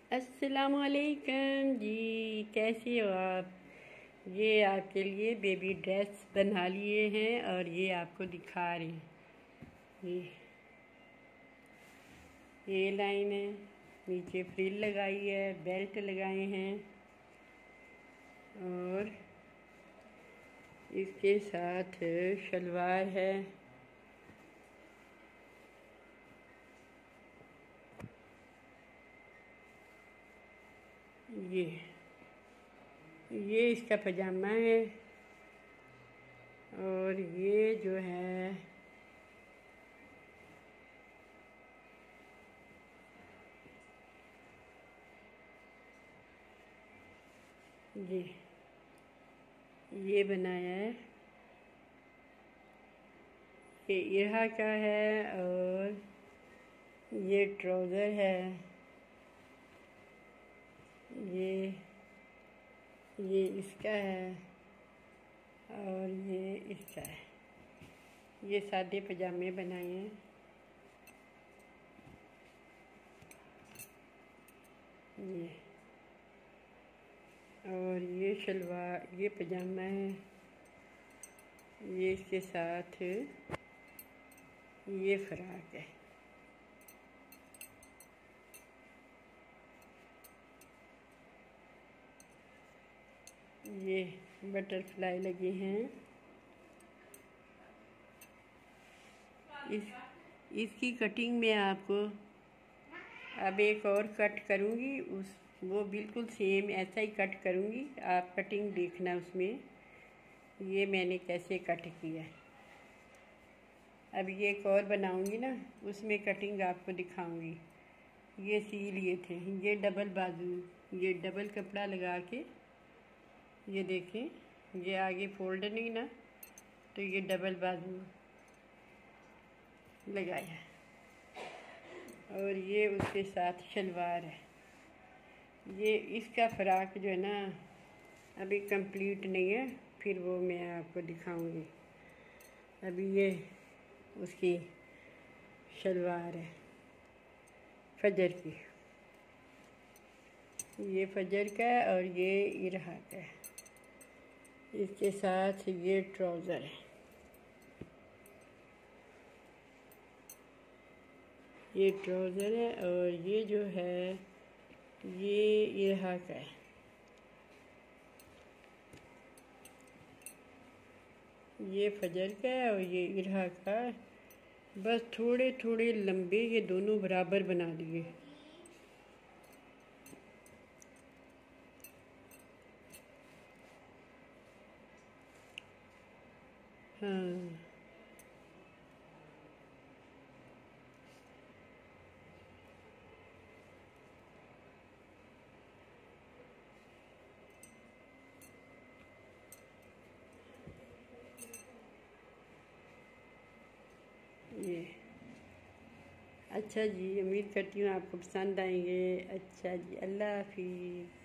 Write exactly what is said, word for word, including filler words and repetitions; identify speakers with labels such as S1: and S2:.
S1: अस्सलामुअलैकुम जी, कैसे हो आप। ये आपके लिए बेबी ड्रेस बना लिए हैं और ये आपको दिखा रहे हैं। ये ये लाइन है, नीचे फ्रिल लगाई है, बेल्ट लगाए हैं और इसके साथ शलवार है। ये ये इसका पजामा है और ये जो है ये ये बनाया है, ये इरहा का है और ये ट्राउज़र है। ये ये इसका है और ये इसका है। ये सादे पजामे बनाए हैं। ये और ये शलवार, ये पजामा है। ये इसके साथ ये फ्राक है। ये बटरफ्लाई लगे हैं। इस इसकी कटिंग में आपको अब एक और कट करूँगी, उस वो बिल्कुल सेम ऐसा ही कट करूँगी। आप कटिंग देखना उसमें, ये मैंने कैसे कट किया है। अब ये एक और बनाऊँगी ना, उसमें कटिंग आपको दिखाऊँगी। ये सी लिए थे, ये डबल बाजू, ये डबल कपड़ा लगा के, ये देखें, ये आगे फोल्ड नहीं ना, तो ये डबल बाजू लगाया और ये उसके साथ शलवार है। ये इसका फ़्राक जो है ना अभी कंप्लीट नहीं है, फिर वो मैं आपको दिखाऊंगी। अभी ये उसकी शलवार है फजर की, ये फजर का है और ये इरहा का है। इसके साथ ये ट्राउज़र है, ये ट्राउज़र है और ये जो है ये इरहा का है। ये फजर का है और ये इरहा का है। बस थोड़े थोड़े लंबे ये दोनों बराबर बना दिए। हाँ, ये अच्छा जी, उम्मीद करती हूँ आपको पसंद आएंगे। अच्छा जी, अल्लाह हाफिज़।